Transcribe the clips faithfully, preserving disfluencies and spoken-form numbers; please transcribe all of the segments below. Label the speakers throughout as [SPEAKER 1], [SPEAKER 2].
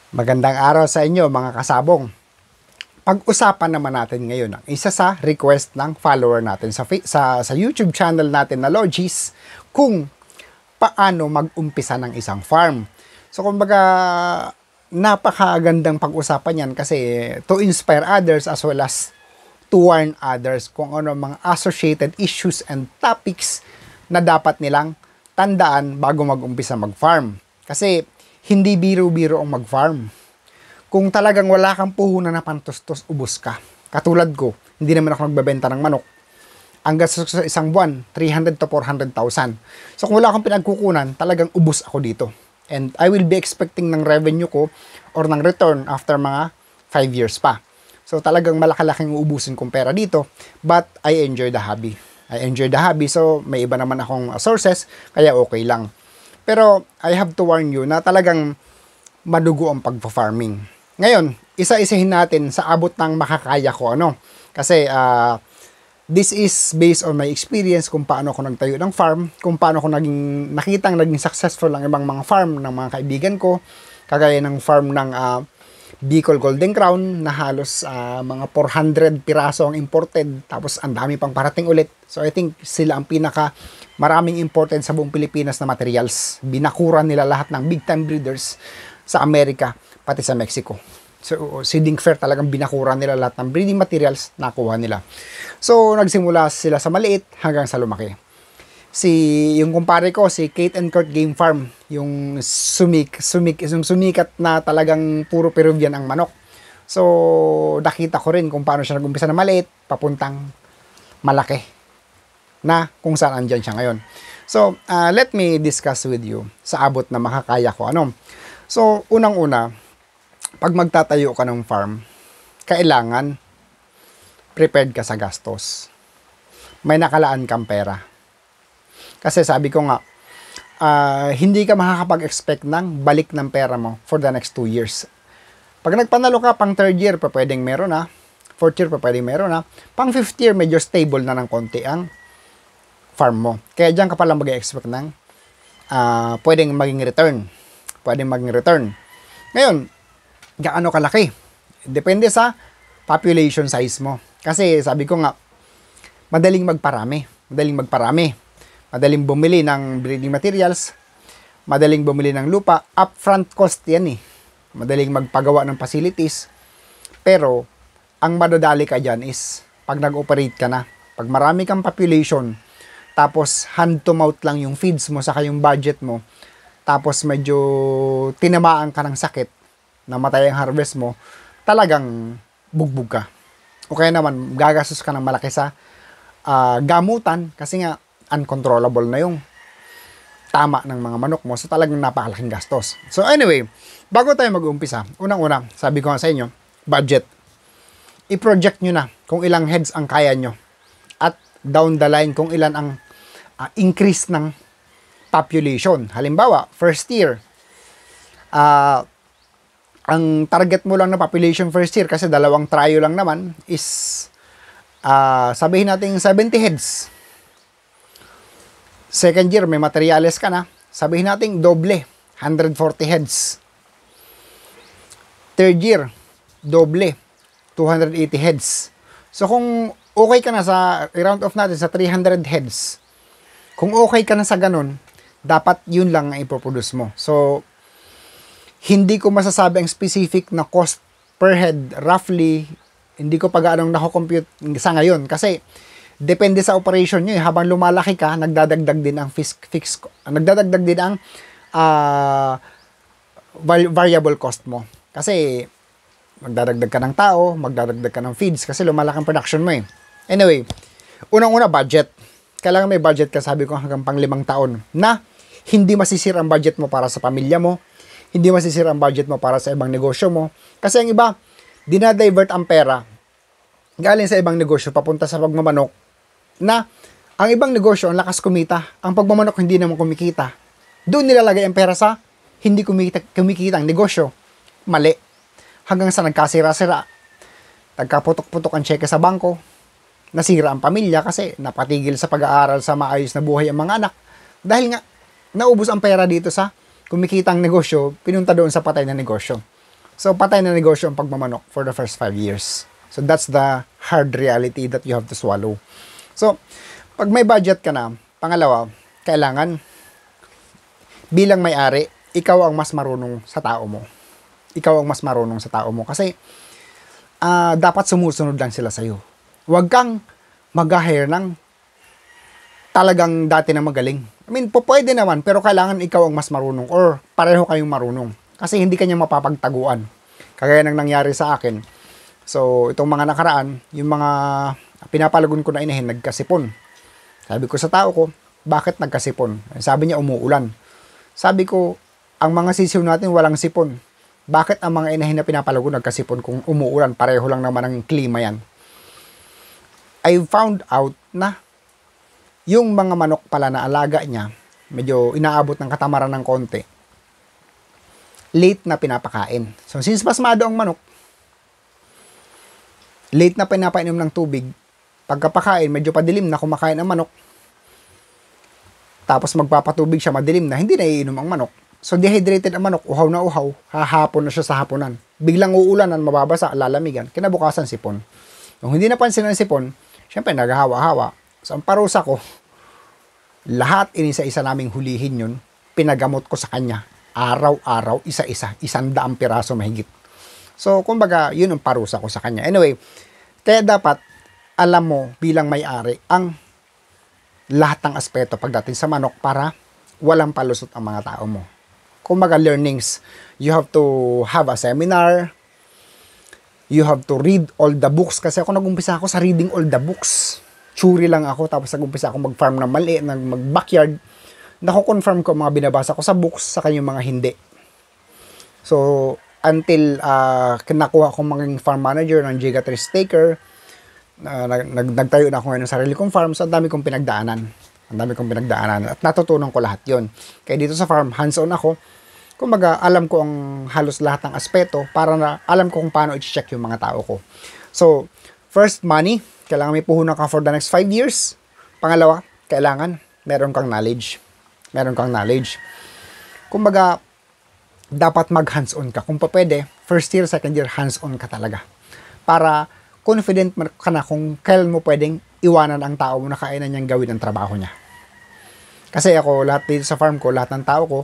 [SPEAKER 1] Magandang araw sa inyo mga kasabong. Pag-usapan naman natin ngayon ang isa sa request ng follower natin sa, sa, sa YouTube channel natin na Logis kung paano mag-umpisa ng isang farm. So kumbaga napakagandang pag-usapan yan kasi to inspire others as well as to warn others kung ano mga associated issues and topics na dapat nilang tandaan bago mag-umpisa mag-farm. Kasi hindi biro-biro ang mag-farm. Kung talagang wala kang puhunan na pantustos, ubos ka. Katulad ko, hindi naman ako nagbebenta ng manok. Ang gastos sa isang buwan, three hundred to four hundred thousand. So kung wala akong pinagkukunan, talagang ubos ako dito. And I will be expecting ng revenue ko or ng return after mga five years pa. So talagang malaki-laking uubusin kong pera dito. But I enjoy the hobby. I enjoy the hobby. So may iba naman akong sources, kaya okay lang. Pero I have to warn you na talagang madugo ang pagpa-farming. Ngayon, isa-isahin natin sa abot ng makakaya ko ano. Kasi uh, this is based on my experience kung paano ako nagtayo ng farm, kung paano ako naging nakitang naging successful ang ibang mga farm ng mga kaibigan ko, kagaya ng farm ng uh, Bicol Golden Crown na halos uh, mga four hundred piraso ang imported, tapos ang dami pang parating ulit. So I think sila ang pinaka maraming imported sa buong Pilipinas na materials. Binakuran nila lahat ng big time breeders sa Amerika, pati sa Mexico. So seeding fair talagang binakuran nila lahat ng breeding materials, nakuha nila. So nagsimula sila sa maliit hanggang sa lumaki. Si yung kumpare ko, si Kate and Kurt Game Farm, yung sumik, sumik, yung sumikat na talagang puro Peruvian ang manok. So nakita ko rin kung paano siya nag-umpisa na maliit, papuntang malaki, na kung saan andyan siya ngayon. So uh, let me discuss with you sa abot na makakaya ko. Ano? So unang-una, pag magtatayo ka ng farm, kailangan prepared ka sa gastos. May nakalaan kang pera. Kasi sabi ko nga, uh, hindi ka makakapag-expect ng balik ng pera mo for the next two years. Pag nagpanalo ka, pang third year, pa pwedeng meron na. Fourth year, pa pwedeng meron na. Pang fifth year, medyo stable na ng konti ang farm mo. Kaya dyan ka pala mag-expect ng uh, pwedeng maging return. Pwedeng maging return. Ngayon, gaano kalaki? Depende sa population size mo. Kasi sabi ko nga, madaling magparami. Madaling magparami. Madaling bumili ng breeding materials, madaling bumili ng lupa, upfront cost yan eh. Madaling magpagawa ng facilities. Pero, ang madadali ka dyan is, pag nag-operate ka na, pag marami kang population, tapos hand to mouth lang yung feeds mo, saka yung budget mo, tapos medyo tinamaan ka ng sakit, namatay ang harvest mo, talagang bugbog ka. O kaya naman, gagastos ka ng malaki sa uh, gamutan, kasi nga, uncontrollable na yung tama ng mga manok mo. So talagang napakalaking gastos. So anyway, bago tayo mag-umpisa, unang-una, sabi ko nga sa inyo, budget. I-project nyo na kung ilang heads ang kaya nyo. At down the line kung ilan ang uh, increase ng population. Halimbawa, first year, uh, ang target mo lang na population first year, kasi dalawang tryo lang naman, is uh, sabihin natin seventy heads. Second year, may materials ka na. Sabihin natin, doble. one hundred forty heads. Third year, doble. two hundred eighty heads. So, kung okay ka na sa, i-round off natin sa three hundred heads, kung okay ka na sa ganun, dapat yun lang ang ipoproduce mo. So, hindi ko masasabi ang specific na cost per head. Roughly, hindi ko pa gaanong nako-compute sa ngayon. Kasi, depende sa operation nyo eh. Habang lumalaki ka, nagdadagdag din ang fix, fix nagdadagdag din ang uh, variable cost mo. Kasi magdadagdag ka ng tao, magdadagdag ka ng feeds kasi lumalaki ang production mo eh. Anyway, unang-una budget. Kailangan may budget ka, sabi ko hanggang pang limang taon na hindi masisira ang budget mo para sa pamilya mo, hindi masisira ang budget mo para sa ibang negosyo mo. Kasi ang iba, dinadivert ang pera galing sa ibang negosyo papunta sa pagmamanok, na ang ibang negosyo ang lakas kumita, ang pagmamanok hindi naman kumikita. Doon nilalagay ang pera sa hindi kumikita, kumikita ang negosyo. Mali. Hanggang sa nagkasira-sira, nagkaputok-putok ang cheque sa bangko, nasira ang pamilya kasi napatigil sa pag-aaral sa maayos na buhay ang mga anak. Dahil nga, naubos ang pera dito sa kumikita ang negosyo, pinunta doon sa patay na negosyo. So, patay na negosyo ang pagmamanok for the first five years. So, that's the hard reality that you have to swallow. So, pag may budget ka na, pangalawa, kailangan, bilang may-ari, ikaw ang mas marunong sa tao mo. Ikaw ang mas marunong sa tao mo. Kasi, uh, dapat sumusunod lang sila sa'yo. Huwag kang mag-hire ng talagang dati na magaling. I mean, po, pwede naman, pero kailangan ikaw ang mas marunong or pareho kayong marunong. Kasi hindi kanya mapapagtaguan. Kagaya ng nangyari sa akin. So, itong mga nakaraan, yung mga pinapalagon ko na inahin, nagkasipon. Sabi ko sa tao ko, bakit nagkasipon? Sabi niya, umuulan. Sabi ko, ang mga sisiw natin walang sipon. Bakit ang mga inahin na pinapalagon nagkasipon kung umuulan? Pareho lang naman ang klima yan. I found out na yung mga manok pala na alaga niya, medyo inaabot ng katamaran ng konti, late na pinapakain. So, since pasmado ang manok, late na pinapainom ng tubig, pagkapakain, medyo padilim na kumakain ang manok, tapos magpapatubig siya, madilim na, hindi na iinom ang manok. So, dehydrated ang manok, uhaw na uhaw, hahapon na siya sa hapunan. Biglang uulanan, mababasa, lalamigan, kinabukasan sipon. Kung hindi napansin ng sipon, syempre naghahawa-hawa. So, ang parusa ko, lahat inisa-isa naming hulihin yun, pinagamot ko sa kanya. Araw-araw, isa-isa, isang daang piraso mahigit. So, kumbaga, yun ang parusa ko sa kanya. Anyway, kaya dapat, alam mo bilang may-ari, ang lahat ng aspeto pagdating sa manok para walang palusot ang mga tao mo. Kumbaga, learnings, you have to have a seminar, you have to read all the books. Kasi ako nag-umpisa ako sa reading all the books. Churi lang ako, tapos nag-umpisa ako mag-farm ng mali, mag-backyard. Nako-confirm ko mga binabasa ko sa books, sa kanyang mga hindi. So, until uh, nakuha ko maging farm manager ng Gigatree Staker, uh, nag nagtayo na ako ngayon ng sarili kong farm, so ang dami kong pinagdaanan. Ang dami kong pinagdaanan. At natutunan ko lahat yon. Kaya dito sa farm, hands-on ako. Kumbaga, alam ko ang halos lahat ng aspeto para na alam ko kung paano i-check yung mga tao ko. So, first, money. Kailangan may puhunan ka for the next five years. Pangalawa, kailangan meron kang knowledge. Meron kang knowledge. Kumbaga, dapat mag-hands-on ka. Kung pa pwede, first year, second year, hands-on ka talaga. Para confident ka na kung kailan mo pwedeng iwanan ang tao mo na kainan niyang gawin ang trabaho niya. Kasi ako, lahat dito sa farm ko, lahat ng tao ko,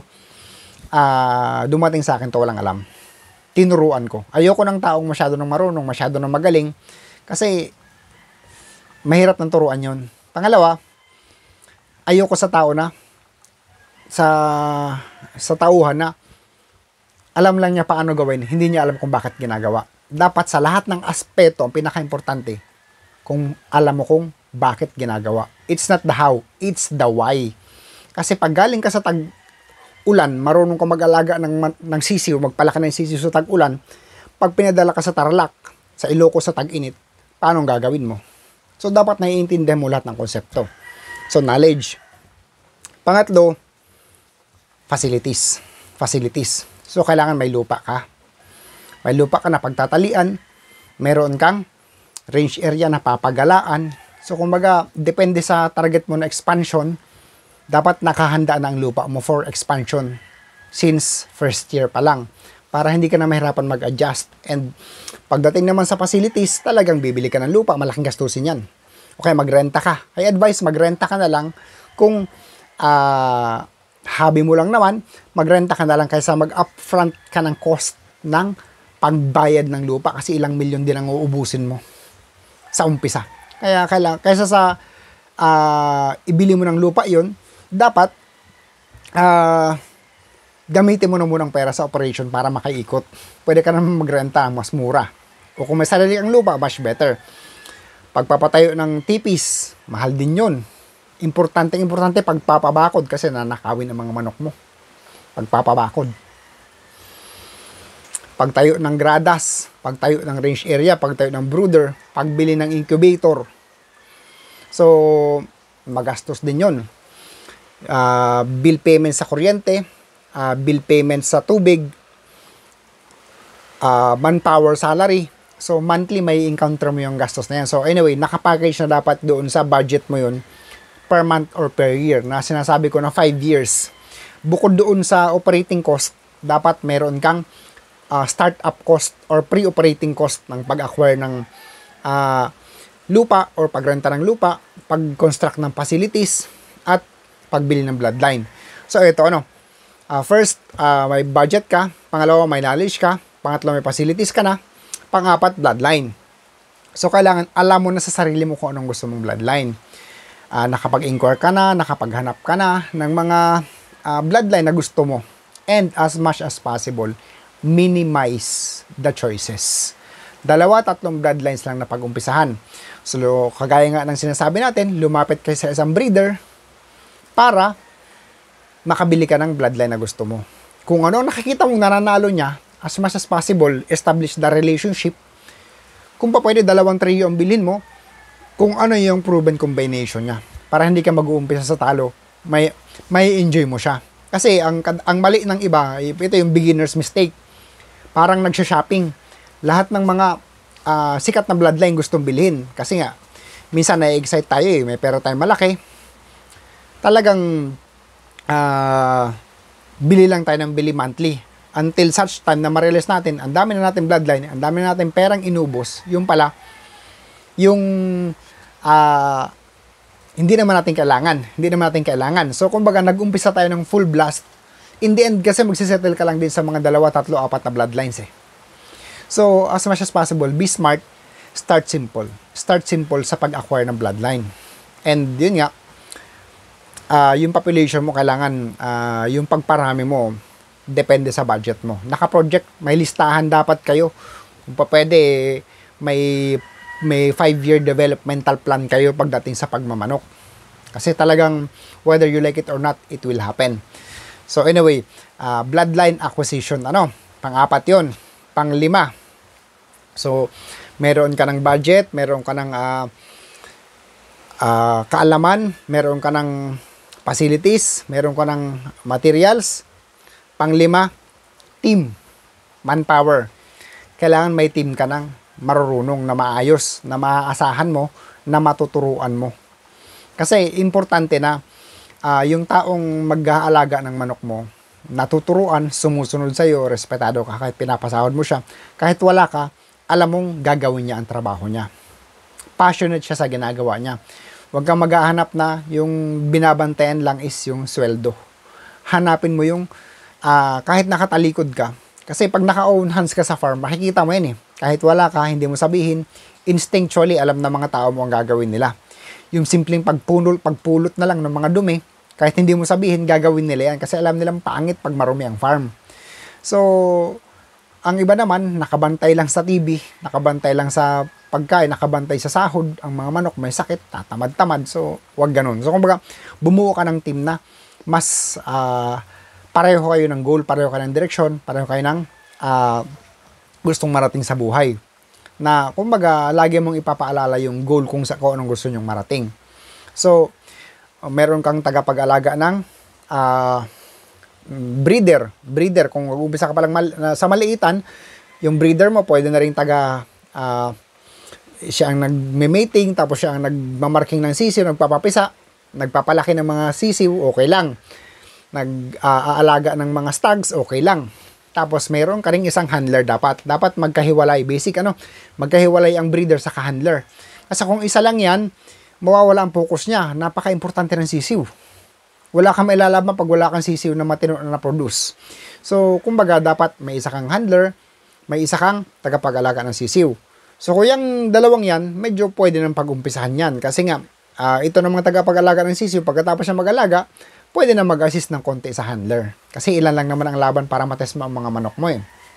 [SPEAKER 1] uh, dumating sa akin to walang alam. Tinuruan ko. Ayoko ng taong masyado nang marunong, masyado nang magaling. Kasi, mahirap ng turuan yon. Pangalawa, ayoko sa tao na, sa, sa tauhan na, alam lang niya paano gawin, hindi niya alam kung bakit ginagawa. Dapat sa lahat ng aspeto, ang pinaka-importante, kung alam mo kung bakit ginagawa. It's not the how, it's the why. Kasi pag galing ka sa tag-ulan, marunong ka mag-alaga ng, ng sisiw, magpalaki ng sisiw sa tag-ulan, pag pinadala ka sa Tarlac, sa Ilocos sa tag-init, paano gagawin mo? So, dapat naiintindihan mo lahat ng konsepto. So, knowledge. Pangatlo, facilities. Facilities. So, kailangan may lupa ka. May lupa ka na pagtatalian. Meron kang range area na papagalaan. So, kumbaga, depende sa target mo na expansion, dapat nakahanda na ang lupa mo for expansion since first year pa lang. Para hindi ka na mahirapan mag-adjust. And pagdating naman sa facilities, talagang bibili ka ng lupa. Malaking gastusin yan. Okay, magrenta ka. I advise, magrenta ka na lang kung uh, hobby mo lang naman, magrenta ka na lang kaysa mag-upfront ka ng cost ng pagbayad ng lupa kasi ilang milyon din ang uubusin mo sa umpisa. Kaya kailangan, kaysa sa uh, ibili mo ng lupa yon, dapat uh, gamitin mo na munang pera sa operation para makaikot. Pwede ka naman magrenta, mas mura. O kung may sarili ang lupa, much better. Pagpapatayo ng tipis, mahal din yun. Importante, importante pagpapabakod kasi nanakawin ang mga manok mo. Pagpapabakod. Pagtayo ng gradas, pagtayo ng range area, pagtayo ng brooder, pagbili ng incubator. So, magastos din yun. Uh, bill payment sa kuryente, uh, bill payment sa tubig, uh, manpower salary. So, monthly may encounter mo yung gastos na yan. So, anyway, nakapackage na dapat doon sa budget mo yun per month or per year na sinasabi ko na five years. Bukod doon sa operating cost, dapat meron kang uh, startup cost or pre-operating cost ng pag-acquire ng uh, lupa or pagrenta ng lupa, pag-construct ng facilities, at pagbili ng bloodline. So ito ano, uh, first, uh, may budget ka, pangalawa, may knowledge ka, pangatlo, may facilities ka na, pangapat, bloodline. So kailangan alam mo na sa sarili mo kung anong gusto mong bloodline. Uh, nakapag-inquire ka na, nakapaghanap ka na ng mga uh, bloodline na gusto mo. And as much as possible, minimize the choices. Dalawa, tatlong bloodlines lang na pag-umpisahan. So, kagaya nga ng sinasabi natin, lumapit kayo sa isang breeder para makabili ka ng bloodline na gusto mo. Kung ano nakikita mong nananalo niya, as much as possible, establish the relationship. Kung pa pwede, dalawang trio ang bilhin mo, kung ano yung proven combination niya. Para hindi ka mag-uumpisa sa talo, may, may enjoy mo siya. Kasi ang, ang mali ng iba, ito yung beginner's mistake. Parang nagsha-shopping. Lahat ng mga uh, sikat na bloodline gustong bilhin. Kasi nga, minsan na-excite tayo eh. May pera tayong malaki. Talagang uh, bili lang tayo ng bili monthly. Until such time na ma-realize natin, ang dami na natin bloodline, ang dami na natin perang inubos, yung pala, yung uh, hindi naman natin kailangan. Hindi naman natin kailangan. So, kumbaga, nag-umpisa tayo ng full blast. In the end, kasi magsisettle ka lang din sa mga dalawa, tatlo, apat na bloodlines eh. So, as much as possible, be smart, start simple. Start simple sa pag-acquire ng bloodline. And yun nga, uh, yung population mo, kailangan, uh, yung pagparami mo, depende sa budget mo. Naka-project, may listahan dapat kayo. Kung pa pwede, may may five-year developmental plan kayo pagdating sa pagmamanok. Kasi talagang, whether you like it or not, it will happen. So anyway, uh, bloodline acquisition, ano? Pang-apat yun. Pang-lima. So, meron ka ng budget, meron ka ng uh, uh, kaalaman, meron ka ng facilities, meron ka ng materials. Pang-lima, team, manpower. Kailangan may team ka ng marurunong na maayos, na maaasahan mo, na matuturuan mo. Kasi importante na uh, yung taong mag-aalaga ng manok mo, natuturuan, sumusunod sa'yo, respetado ka kahit pinapasahod mo siya. Kahit wala ka, alam mong gagawin niya ang trabaho niya. Passionate siya sa ginagawa niya. Huwag kang maghahanap na yung binabantayan lang is yung sweldo. Hanapin mo yung Uh, kahit nakatalikod ka, kasi pag naka-own hands ka sa farm, makikita mo yan eh. Kahit wala ka, hindi mo sabihin, instinctually alam na mga tao mo ang gagawin nila. Yung simpleng pagpunol, pagpulot na lang ng mga dumi, kahit hindi mo sabihin, gagawin nila yan. Kasi alam nilang pangit pag marumi ang farm. So, ang iba naman, nakabantay lang sa T V, nakabantay lang sa pagkain, nakabantay sa sahod, ang mga manok may sakit, tatamad-tamad. So, wag ganun. So, kumbaga, bumuo ka ng team na mas uh, pareho kayo ng goal, pareho kayo ng direksyon, pareho kayo ng uh, gustong marating sa buhay. Na, kumbaga, lagi mong ipapaalala yung goal kung sa kung anong gusto nyong marating. So, uh, meron kang tagapag-alaga ng uh, breeder. Breeder, kung mag-umpisa ka palang mal- uh, sa maliitan, yung breeder mo, pwede na rin taga, uh, siya ang nag-mating, tapos siya ang nagmamarking ng sisiw, nagpapapisa, nagpapalaki ng mga sisiw, okay lang. Nag-aalaga uh, ng mga stags, okay lang. Tapos mayroon ka ring isang handler dapat. Dapat magkahiwalay. Basic ano, magkahiwalay ang breeder sa handler. Kasi kung isa lang yan, mawawala ang focus niya. Napaka-importante ng sisiw. Wala kang mailalaban pag wala kang sisiw na matino na na-produce. So, kumbaga, dapat may isa kang handler, may isa kang tagapag-alaga ng sisiw. So, kung yung dalawang yan, medyo pwede nang pag-umpisahan yan. Kasi nga, uh, ito ng mga tagapag-alaga ng sisiw, pagkatapos siya mag-alaga, pwede na mag-assist ng konti sa handler. Kasi ilan lang naman ang laban para matest mo ang mga manok mo eh.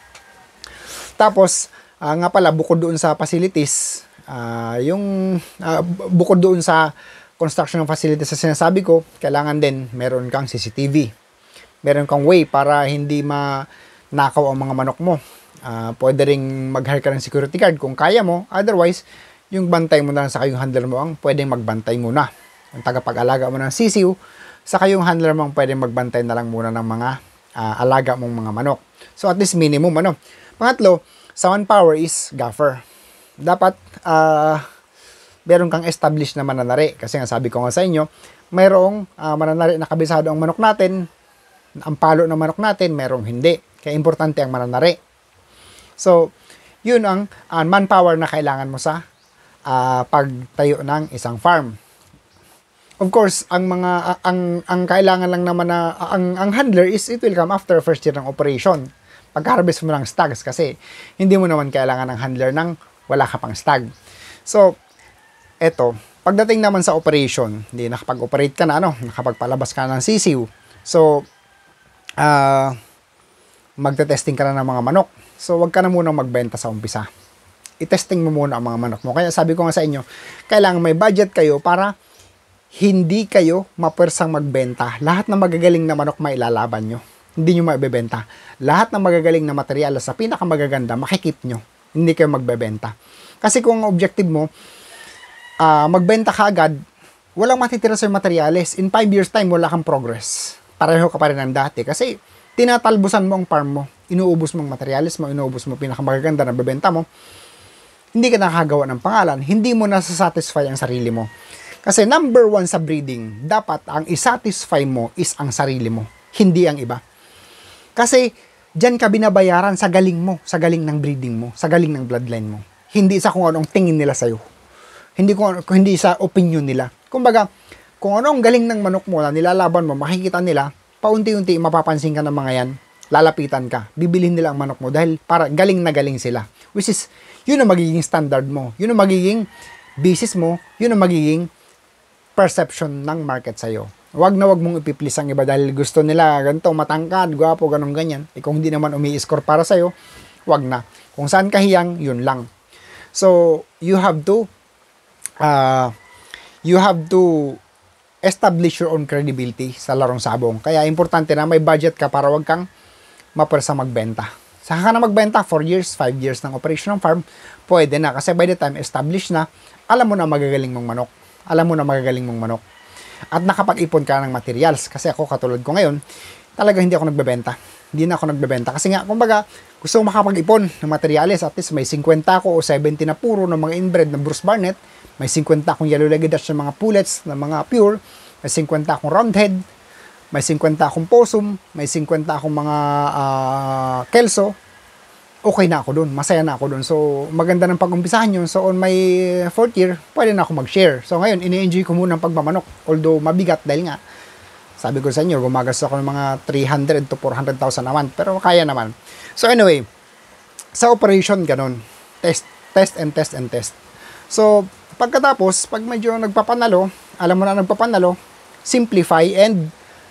[SPEAKER 1] Tapos, uh, nga pala, bukod doon sa facilities, uh, yung uh, bukod doon sa construction ng facilities sa sinasabi ko, kailangan din meron kang C C T V. Meron kang way para hindi manakaw ang mga manok mo. Uh, pwede ring mag-hire ka ng security guard kung kaya mo. Otherwise, yung bantay mo na lang sa kayong handler mo ang pwedeng magbantay muna. Ang tagapag-alaga mo ng sisiw, sa kayong handler mo pwedeng magbantay na lang muna ng mga uh, alaga mong mga manok. So at least minimum ano. Pangatlo, sa manpower is gaffer. Dapat uh, meron kang established na mananari. Kasi nga sabi ko nga sa inyo, mayroong uh, mananari na kabisado ang manok natin, ang palo ng manok natin, merong hindi. Kaya importante ang mananari. So, yun ang uh, manpower na kailangan mo sa uh, pagtayo ng isang farm. Of course, ang mga uh, ang ang kailangan lang naman na uh, ang ang handler is it will come after first year ng operation. Pagka-harvest mo ng stags kasi hindi mo naman kailangan ng handler ng wala ka pang stag. So, eto, pagdating naman sa operation, hindi nakapag-operate ka na, ano, nakapagpalabas ka ng sisiw. So, uh, magte-testing ka na ng mga manok. So, wag ka na munang magbenta sa umpisa. I-testing mo muna ang mga manok mo. Kaya sabi ko nga sa inyo, kailangan may budget kayo para hindi kayo mapuwersang magbenta. Lahat ng magagaling na manok mailalaban nyo. Hindi nyo maibebenta. Lahat ng magagaling na materyales sa pinakamagaganda, makikip nyo. Hindi kayo magbebenta. Kasi kung ang objective mo, uh, magbenta ka agad, walang matitira sa materyales. In five years time, wala kang progress. Pareho ka pa rin ng dati. Kasi tinatalbusan mo ang farm mo. Inuubos mo ang materyales mo, inuubos mo pinakamagaganda na bebenta mo. Hindi ka nakagawa ng pangalan. Hindi mo nasasatisfy ang sarili mo. Kasi number one sa breeding, dapat ang isatisfy mo is ang sarili mo, hindi ang iba. Kasi diyan ka binabayaran sa galing mo, sa galing ng breeding mo, sa galing ng bloodline mo. Hindi sa kung anong tingin nila sa'yo. Hindi, kung, hindi sa opinion nila. Kumbaga, kung ano ang galing ng manok mo na nilalaban mo, makikita nila, paunti-unti mapapansin ka ng mga yan, lalapitan ka, bibilhin nila ang manok mo dahil para galing na galing sila. Which is, yun ang magiging standard mo. Yun ang magiging basis mo, yun ang magiging perception ng market sa'yo. Wag na wag mong ipiplis ang iba dahil gusto nila ganito, matangkad, gwapo, ganun ganyan. E kung hindi naman umi-score para sa'yo, wag na. Kung saan kahiyang, yun lang. So, you have to uh, you have to establish your own credibility sa larong sabong. Kaya importante na may budget ka para wag kang mapersa magbenta. Saka ka na magbenta, four years, five years ng operation ng farm, pwede na. Kasi by the time established na, alam mo na magagaling mong manok. Alam mo na magagaling mong manok. At nakapag-ipon ka ng materials. Kasi ako, katulad ko ngayon, talaga hindi ako nagbebenta. Hindi na ako nagbebenta. Kasi nga, kumbaga, gusto ko makapag-ipon ng materials. At least may fifty ako o seventy na puro ng mga inbred ng Bruce Barnett. May fifty akong yellow-legged Dutch ng mga pullets, ng mga pure. May fifty akong roundhead. May fifty akong possum. May fifty akong mga uh, kelso. Okay na ako dun. Masaya na ako dun. So, maganda ng pag-umpisahan yun. So, on my fourth year, pwede na ako mag-share. So, ngayon, ini-enjoy ko muna ang pagmamanok. Although, mabigat dahil nga, sabi ko sa inyo, gumagastos ako ng mga three hundred to four hundred thousand a month. Pero, kaya naman. So, anyway, sa operation, ganun. Test, test, and test, and test. So, pagkatapos, pag medyo nagpapanalo, alam mo na nagpapanalo, simplify and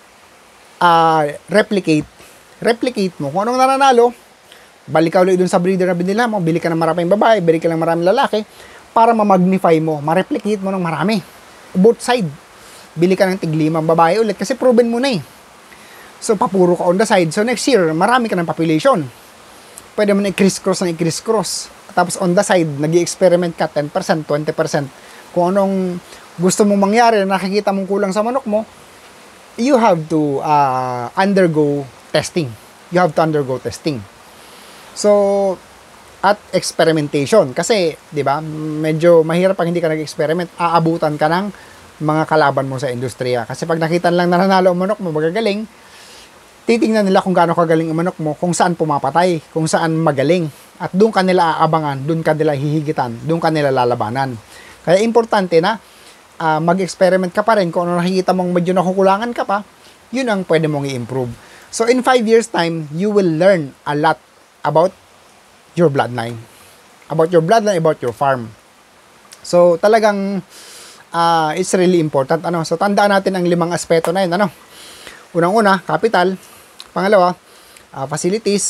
[SPEAKER 1] uh, replicate. Replicate mo. Kung anong nananalo, balik ka ulit dun sa breeder na binila mo, bili ka ng maraming babae, bili ka ng maraming lalaki, para ma-magnify mo, ma-replicate mo ng marami. Both side. Bili ka ng tiglimang babae ulit, kasi proven mo na eh. So, papuro ka on the side. So, next year, marami ka ng population. Pwede mo na i-criss-cross na i-criss-cross. Tapos, on the side, nag-i-experiment ka ten percent, twenty percent. Kung anong gusto mong mangyari, nakikita mong kulang sa manok mo, you have to uh, undergo testing. You have to undergo testing. So, at experimentation. Kasi, di ba, medyo mahirap pag hindi ka nag-experiment, aabutan ka ng mga kalaban mo sa industriya. Kasi pag nakita lang na nanalo ang manok mo, magagaling, titingnan nila kung gaano kagaling ang manok mo, kung saan pumapatay, kung saan magaling. At doon ka nila aabangan, doon ka nila hihigitan, doon ka nila lalabanan. Kaya importante na uh, mag-experiment ka pa rin. Kung ano nakikita mong medyo nakukulangan ka pa, yun ang pwede mong i-improve. So, in five years time, you will learn a lot about your bloodline. About your bloodline, about your farm. So, talagang uh, it's really important. Ano? So, tandaan natin ang limang aspeto na yun. Ano? Unang-una, capital. Pangalawa, uh, facilities.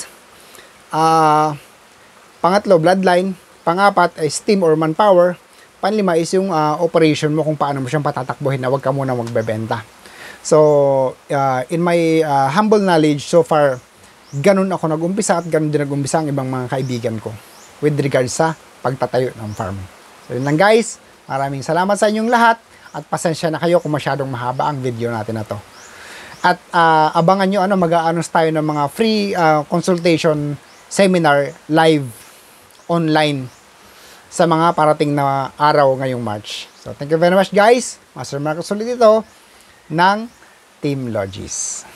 [SPEAKER 1] Uh, pangatlo, bloodline. Pangapat, is team or manpower. Panlima is yung uh, operation mo, kung paano mo siyang patatakbuhin na wag ka muna magbebenta. So, uh, in my uh, humble knowledge so far, ganun ako nag-umpisa at ganun din nag-umpisa ang ibang mga kaibigan ko with regards sa pagtatayo ng farm. So yun lang guys, maraming salamat sa inyong lahat at pasensya na kayo kung masyadong mahaba ang video natin na to. At uh, abangan nyo, ano, mag-aanos tayo ng mga free uh, consultation seminar live online sa mga parating na araw ngayong March. So thank you very much guys. Master Marcos ulit ito ng Team Logis.